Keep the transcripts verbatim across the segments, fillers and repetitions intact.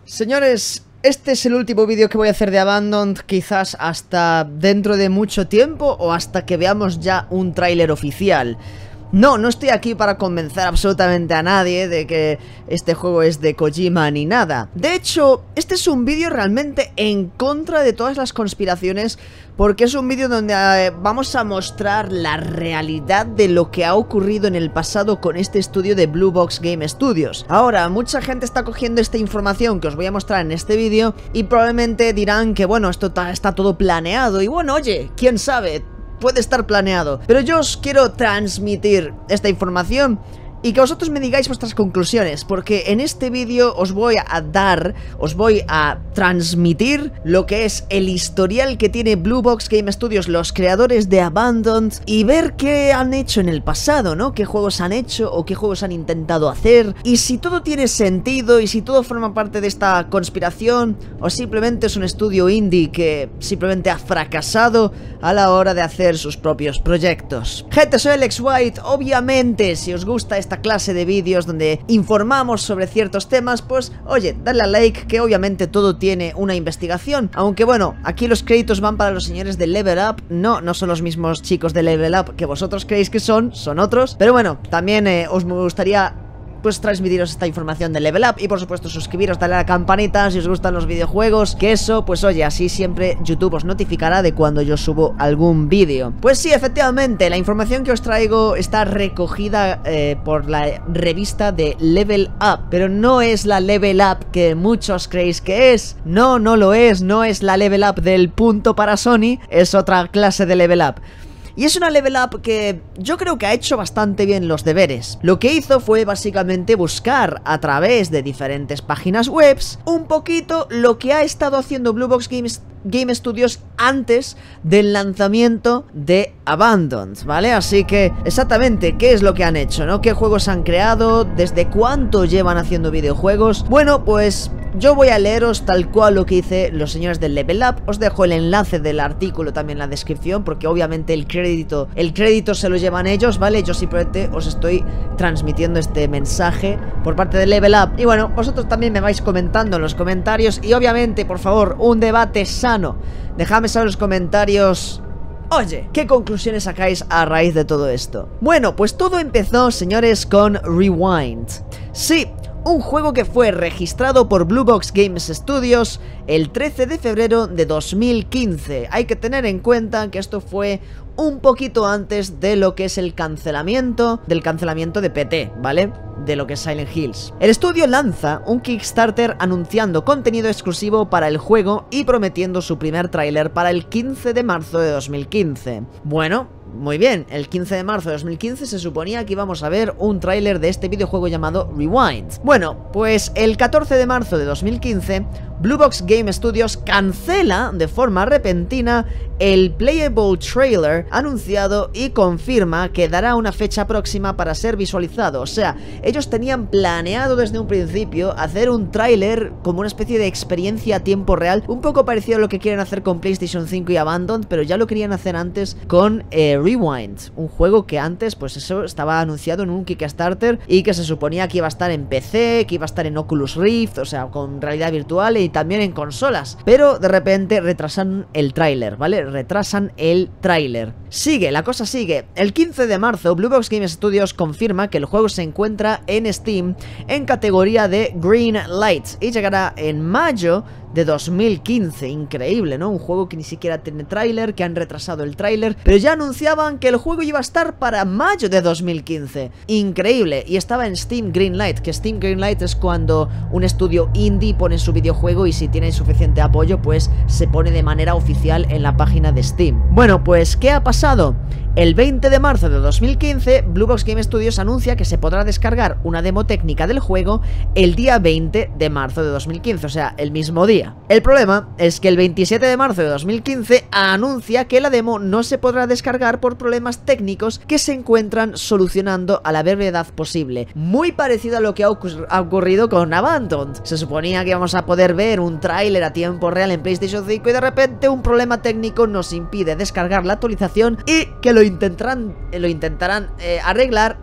Señores, este es el último vídeo que voy a hacer de Abandoned, quizás hasta dentro de mucho tiempo o hasta que veamos ya un tráiler oficial. No, no estoy aquí para convencer absolutamente a nadie de que este juego es de Kojima ni nada. De hecho, este es un vídeo realmente en contra de todas las conspiraciones, porque es un vídeo donde eh, vamos a mostrar la realidad de lo que ha ocurrido en el pasado con este estudio de Blue Box Game Studios. Ahora, mucha gente está cogiendo esta información que os voy a mostrar en este vídeo y probablemente dirán que bueno, esto está todo planeado. Y bueno, oye, quién sabe, puede estar planeado, pero yo os quiero transmitir esta información y que vosotros me digáis vuestras conclusiones, porque en este vídeo os voy a dar, os voy a transmitir lo que es el historial que tiene Blue Box Game Studios, los creadores de Abandoned, y ver qué han hecho en el pasado, ¿no? Qué juegos han hecho o qué juegos han intentado hacer, y si todo tiene sentido y si todo forma parte de esta conspiración o simplemente es un estudio indie que simplemente ha fracasado a la hora de hacer sus propios proyectos. Gente, soy Alex White. Obviamente, si os gusta esta clase de vídeos donde informamos sobre ciertos temas, pues oye, dale a like, que obviamente todo tiene una investigación. Aunque bueno, aquí los créditos van para los señores de Level Up. No, no son los mismos chicos de Level Up que vosotros creéis que son, son otros. Pero bueno, también eh, os me gustaría pues transmitiros esta información de Level Up. Y por supuesto suscribiros, darle a la campanita si os gustan los videojuegos, que eso, pues oye, así siempre YouTube os notificará de cuando yo subo algún vídeo. Pues sí, efectivamente, la información que os traigo está recogida eh, por la revista de Level Up, pero no es la Level Up que muchos creéis que es. No, no lo es, no es la Level Up del punto para Sony, es otra clase de Level Up. Y es una Level Up que yo creo que ha hecho bastante bien los deberes. Lo que hizo fue básicamente buscar a través de diferentes páginas web un poquito lo que ha estado haciendo Blue Box Games Game Studios antes del lanzamiento de Abandoned, ¿vale? Así que, exactamente, ¿qué es lo que han hecho, no? ¿Qué juegos han creado? ¿Desde cuánto llevan haciendo videojuegos? Bueno, pues yo voy a leeros tal cual lo que hice los señores del Level Up. Os dejo el enlace del artículo también en la descripción, porque obviamente el crédito, el crédito se lo llevan ellos, ¿vale? Yo simplemente os estoy transmitiendo este mensaje por parte de Level Up. Y bueno, vosotros también me vais comentando en los comentarios. Y obviamente, por favor, un debate sano. Dejadme saber en los comentarios, oye, ¿qué conclusiones sacáis a raíz de todo esto? Bueno, pues todo empezó, señores, con Rewind. Sí, un juego que fue registrado por Blue Box Games Studios el trece de febrero de dos mil quince. Hay que tener en cuenta que esto fue un poquito antes de lo que es el cancelamiento del cancelamiento de P T, ¿vale? De lo que es Silent Hills. El estudio lanza un Kickstarter anunciando contenido exclusivo para el juego y prometiendo su primer tráiler para el quince de marzo de dos mil quince. Bueno, muy bien, el quince de marzo de dos mil quince se suponía que íbamos a ver un tráiler de este videojuego llamado Rewind. Bueno, pues el catorce de marzo de dos mil quince, Blue Box Game Studios cancela de forma repentina el playable trailer anunciado y confirma que dará una fecha próxima para ser visualizado. O sea, ellos tenían planeado desde un principio hacer un tráiler como una especie de experiencia a tiempo real, un poco parecido a lo que quieren hacer con PlayStation cinco y Abandoned, pero ya lo querían hacer antes con eh, Rewind, un juego que antes, pues eso, estaba anunciado en un Kickstarter y que se suponía que iba a estar en P C, que iba a estar en Oculus Rift, o sea, con realidad virtual y también en consolas. Pero de repente retrasan el tráiler, ¿vale? Retrasan el tráiler. Sigue, la cosa sigue. El quince de marzo, Blue Box Game Studios confirma que el juego se encuentra en Steam en categoría de Green Light y llegará en mayo de dos mil quince. Increíble, ¿no? Un juego que ni siquiera tiene tráiler, que han retrasado el tráiler, pero ya anunciaban que el juego iba a estar para mayo de dos mil quince. Increíble. Y estaba en Steam Greenlight, que Steam Greenlight es cuando un estudio indie pone su videojuego y si tiene suficiente apoyo, pues se pone de manera oficial en la página de Steam. Bueno, pues ¿qué ha pasado? El veinte de marzo de dos mil quince, Blue Box Game Studios anuncia que se podrá descargar una demo técnica del juego el día veinte de marzo de dos mil quince, o sea, el mismo día. El problema es que el veintisiete de marzo de dos mil quince anuncia que la demo no se podrá descargar por problemas técnicos que se encuentran solucionando a la brevedad posible. Muy parecido a lo que ha, ocurr ha ocurrido con Abandoned. Se suponía que íbamos a poder ver un tráiler a tiempo real en PlayStation cinco y de repente un problema técnico nos impide descargar la actualización y que lo intentarán, lo intentarán eh, arreglar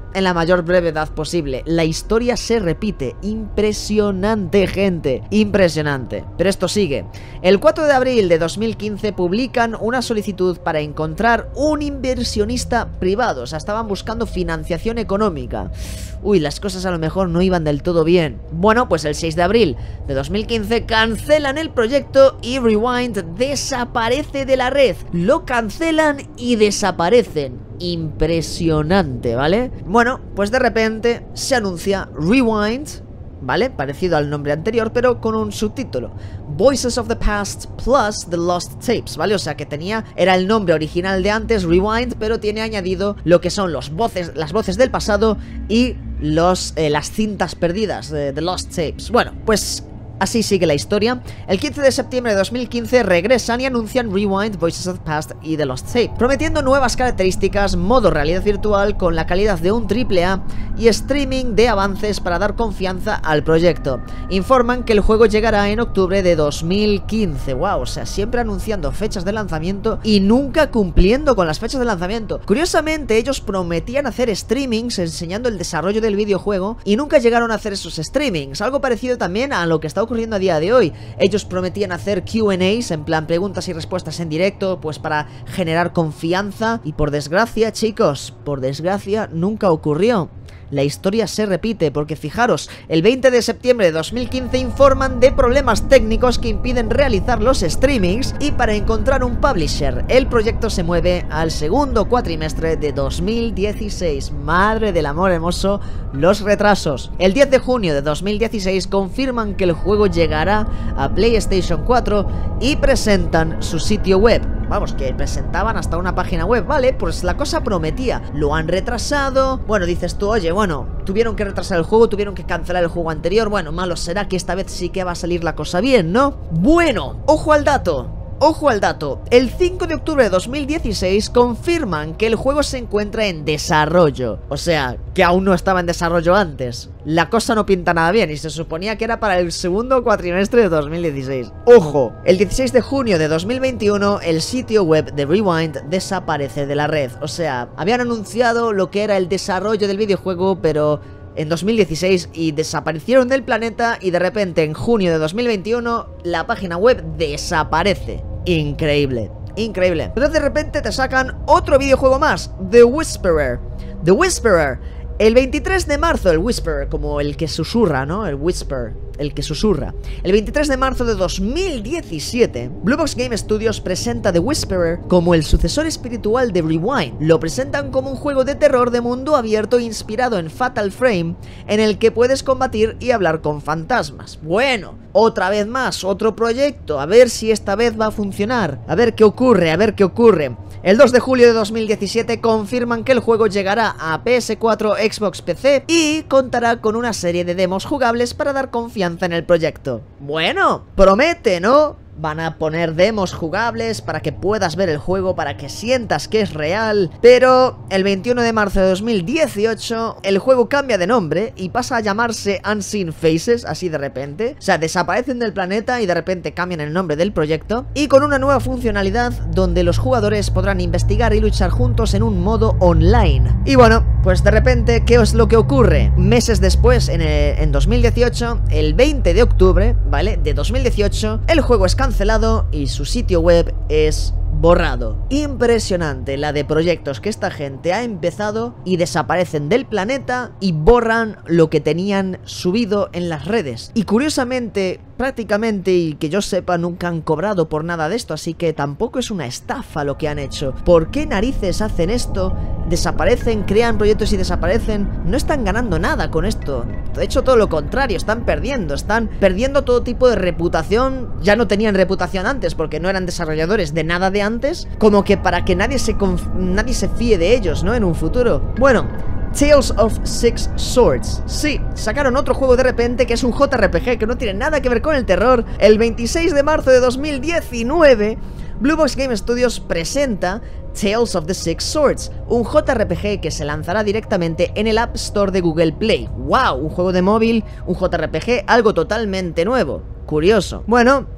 en la mayor brevedad posible. La historia se repite. Impresionante, gente, impresionante. Pero esto sigue. El cuatro de abril de dos mil quince publican una solicitud para encontrar un inversionista privado. O sea, estaban buscando financiación económica. Uy, las cosas a lo mejor no iban del todo bien. Bueno, pues el seis de abril de dos mil quince cancelan el proyecto y Rewind desaparece de la red. Lo cancelan y desaparecen. Impresionante, ¿vale? Bueno, pues de repente se anuncia Rewind, ¿vale? Parecido al nombre anterior, pero con un subtítulo: Voices of the Past plus The Lost Tapes, ¿vale? O sea que tenía, era el nombre original de antes, Rewind, pero tiene añadido lo que son los voces, las voces del pasado y los, eh, las cintas perdidas de The Lost Tapes. Bueno, pues así sigue la historia. El quince de septiembre de dos mil quince regresan y anuncian Rewind, Voices of the Past y The Lost Tape, prometiendo nuevas características, modo realidad virtual con la calidad de un triple A y streaming de avances para dar confianza al proyecto. Informan que el juego llegará en octubre de dos mil quince. Wow, o sea, siempre anunciando fechas de lanzamiento y nunca cumpliendo con las fechas de lanzamiento. Curiosamente, ellos prometían hacer streamings enseñando el desarrollo del videojuego y nunca llegaron a hacer esos streamings. Algo parecido también a lo que está ocurriendo a día de hoy. Ellos prometían hacer Q and A's, en plan preguntas y respuestas en directo, pues para generar confianza, y por desgracia, chicos, por desgracia nunca ocurrió. La historia se repite porque fijaros, el veinte de septiembre de dos mil quince informan de problemas técnicos que impiden realizar los streamings, y para encontrar un publisher el proyecto se mueve al segundo cuatrimestre de dos mil dieciséis. Madre del amor hermoso, los retrasos. El diez de junio de dos mil dieciséis confirman que el juego llegará a PlayStation cuatro y presentan su sitio web. Vamos, que presentaban hasta una página web, ¿vale? Pues la cosa prometía. Lo han retrasado. Bueno, dices tú, oye, bueno, tuvieron que retrasar el juego, tuvieron que cancelar el juego anterior. Bueno, malo será que esta vez sí que va a salir la cosa bien, ¿no? Bueno, ojo al dato. Ojo al dato, el cinco de octubre de dos mil dieciséis confirman que el juego se encuentra en desarrollo. O sea, que aún no estaba en desarrollo antes. La cosa no pinta nada bien y se suponía que era para el segundo cuatrimestre de dos mil dieciséis. ¡Ojo! El dieciséis de junio de dos mil veintiuno el sitio web de Rewind desaparece de la red. O sea, habían anunciado lo que era el desarrollo del videojuego, pero en dos mil dieciséis, y desaparecieron del planeta, y de repente en junio de dos mil veintiuno la página web desaparece. Increíble, increíble. Pero de repente te sacan otro videojuego más, The Whisperer. The Whisperer, el veintitrés de marzo, el Whisperer, como el que susurra, ¿no? El Whisper, el que susurra. El veintitrés de marzo de dos mil diecisiete, Blue Box Game Studios presenta The Whisperer como el sucesor espiritual de Rewind. Lo presentan como un juego de terror de mundo abierto inspirado en Fatal Frame, en el que puedes combatir y hablar con fantasmas. Bueno, otra vez más, otro proyecto, a ver si esta vez va a funcionar. A ver qué ocurre, a ver qué ocurre. El dos de julio de dos mil diecisiete confirman que el juego llegará a P S cuatro, Xbox, P C y contará con una serie de demos jugables para dar confianza en el proyecto. Bueno, promete, ¿no? Van a poner demos jugables para que puedas ver el juego, para que sientas que es real. Pero el veintiuno de marzo de dos mil dieciocho el juego cambia de nombre y pasa a llamarse Unseen Faces, así de repente. O sea, desaparecen del planeta y de repente cambian el nombre del proyecto, y con una nueva funcionalidad donde los jugadores podrán investigar y luchar juntos en un modo online. Y bueno, pues de repente, ¿qué es lo que ocurre? Meses después, en, el, en dos mil dieciocho, el veinte de octubre, ¿vale? De dos mil dieciocho, el juego es cancelado y su sitio web es borrado. Impresionante la de proyectos que esta gente ha empezado y desaparecen del planeta y borran lo que tenían subido en las redes. Y curiosamente, prácticamente, y que yo sepa, nunca han cobrado por nada de esto, así que tampoco es una estafa lo que han hecho. ¿Por qué narices hacen esto? Desaparecen, crean proyectos y desaparecen. No están ganando nada con esto. De hecho, todo lo contrario, están perdiendo. Están perdiendo todo tipo de reputación. Ya no tenían reputación antes porque no eran desarrolladores de nada de antes. Como que para que nadie se, nadie se fíe de ellos, ¿no? En un futuro. Bueno, Tales of Six Swords. Sí, sacaron otro juego de repente que es un J R P G que no tiene nada que ver con el terror. El veintiséis de marzo de dos mil diecinueve, Blue Box Game Studios presenta Tales of the Six Swords, un J R P G que se lanzará directamente en el App Store de Google Play. ¡Wow! Un juego de móvil, un J R P G, algo totalmente nuevo. Curioso. Bueno,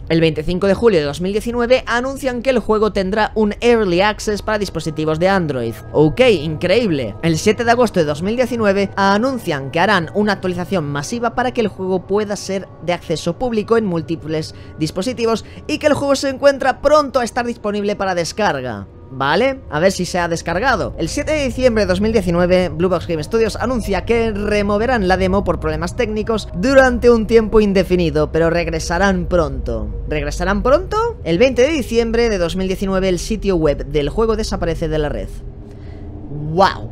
El veinticinco de julio de dos mil diecinueve anuncian que el juego tendrá un Early Access para dispositivos de Android. Ok, increíble. El siete de agosto de dos mil diecinueve anuncian que harán una actualización masiva para que el juego pueda ser de acceso público en múltiples dispositivos y que el juego se encuentra pronto a estar disponible para descarga. Vale, a ver si se ha descargado. El siete de diciembre de dos mil diecinueve, Blue Box Game Studios anuncia que removerán la demo por problemas técnicos durante un tiempo indefinido, pero regresarán pronto. ¿Regresarán pronto? El veinte de diciembre de dos mil diecinueve el sitio web del juego desaparece de la red. ¡Wow!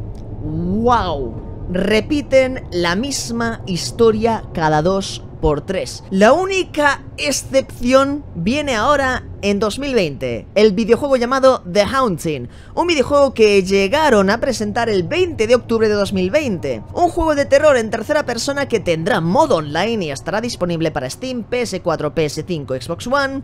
¡Wow! Repiten la misma historia cada dos por tres. La única excepción viene ahora en dos mil veinte, el videojuego llamado The Haunting, un videojuego que llegaron a presentar el veinte de octubre de dos mil veinte, un juego de terror en tercera persona que tendrá modo online y estará disponible para Steam, P S cuatro, P S cinco, Xbox One,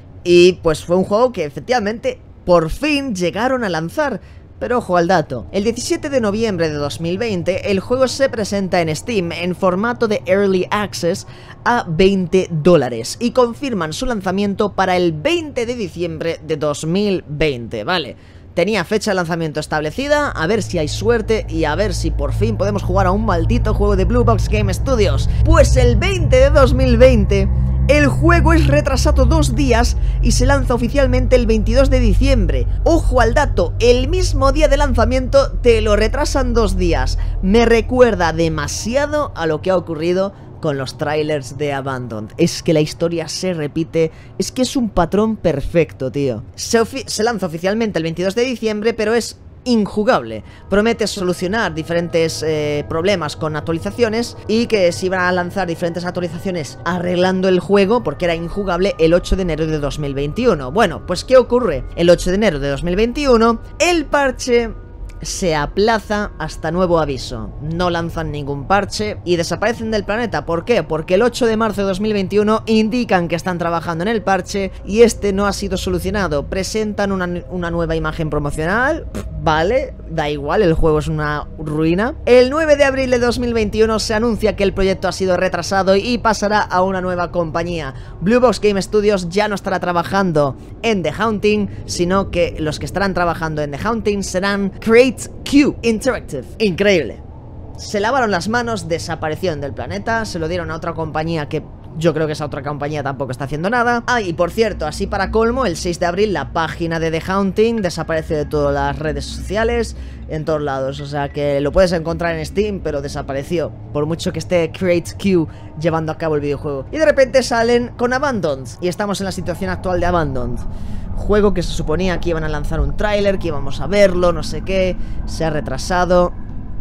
y pues fue un juego que efectivamente por fin llegaron a lanzar. Pero ojo al dato, el diecisiete de noviembre de dos mil veinte el juego se presenta en Steam en formato de Early Access a veinte dólares y confirman su lanzamiento para el veinte de diciembre de dos mil veinte, ¿vale? Tenía fecha de lanzamiento establecida, a ver si hay suerte y a ver si por fin podemos jugar a un maldito juego de Blue Box Game Studios. Pues el veinte de dos mil veinte... el juego es retrasado dos días y se lanza oficialmente el veintidós de diciembre. Ojo al dato, el mismo día de lanzamiento te lo retrasan dos días. Me recuerda demasiado a lo que ha ocurrido con los trailers de Abandoned. Es que la historia se repite, es que es un patrón perfecto, tío. Se, se lanza oficialmente el veintidós de diciembre, pero es injugable. Promete solucionar diferentes eh, problemas con actualizaciones y que se iban a lanzar diferentes actualizaciones arreglando el juego porque era injugable el ocho de enero de dos mil veintiuno. Bueno, pues ¿qué ocurre? El ocho de enero de dos mil veintiuno el parche se aplaza hasta nuevo aviso. No lanzan ningún parche y desaparecen del planeta. ¿Por qué? Porque el ocho de marzo de dos mil veintiuno indican que están trabajando en el parche y este no ha sido solucionado. Presentan una, una nueva imagen promocional. Vale, da igual, el juego es una ruina. El nueve de abril de dos mil veintiuno se anuncia que el proyecto ha sido retrasado y pasará a una nueva compañía. Blue Box Game Studios ya no estará trabajando en The Haunting, sino que los que estarán trabajando en The Haunting serán Create Q Interactive. Increíble. Se lavaron las manos, desaparecieron del planeta, se lo dieron a otra compañía que yo creo que esa otra compañía tampoco está haciendo nada. Ah, y por cierto, así para colmo, el seis de abril la página de The Haunting desaparece de todas las redes sociales, en todos lados. O sea que lo puedes encontrar en Steam, pero desapareció, por mucho que esté Create Q llevando a cabo el videojuego. Y de repente salen con Abandoned, y estamos en la situación actual de Abandoned. Juego que se suponía que iban a lanzar un tráiler, que íbamos a verlo, no sé qué, se ha retrasado.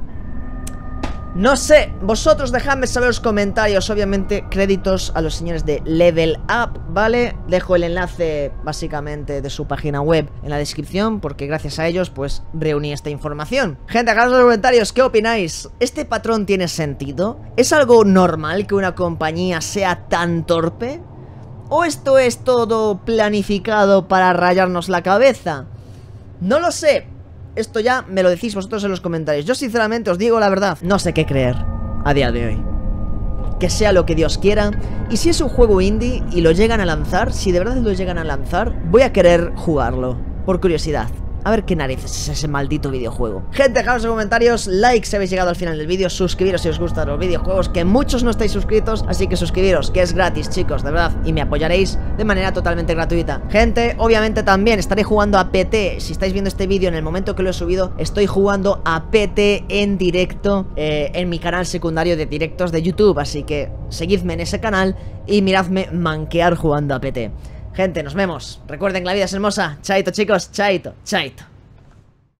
No sé, vosotros dejadme saber en los comentarios. Obviamente créditos a los señores de Level Up, ¿vale? Dejo el enlace básicamente de su página web en la descripción, porque gracias a ellos pues reuní esta información. Gente, dejadme en los comentarios, ¿qué opináis? ¿Este patrón tiene sentido? ¿Es algo normal que una compañía sea tan torpe? ¿O esto es todo planificado para rayarnos la cabeza? No lo sé. Esto ya me lo decís vosotros en los comentarios. Yo sinceramente os digo la verdad, no sé qué creer a día de hoy. Que sea lo que Dios quiera. Y si es un juego indie y lo llegan a lanzar, si de verdad lo llegan a lanzar, voy a querer jugarlo, por curiosidad. A ver qué narices es ese maldito videojuego. Gente, dejadnos en comentarios, like si habéis llegado al final del vídeo, suscribiros si os gustan los videojuegos, que muchos no estáis suscritos, así que suscribiros, que es gratis, chicos, de verdad, y me apoyaréis de manera totalmente gratuita. Gente, obviamente también estaré jugando a P T, si estáis viendo este vídeo en el momento que lo he subido, estoy jugando a P T en directo eh, en mi canal secundario de directos de YouTube, así que seguidme en ese canal y miradme manquear jugando a P T. Gente, nos vemos. Recuerden que la vida es hermosa. Chaito, chicos. Chaito, chaito.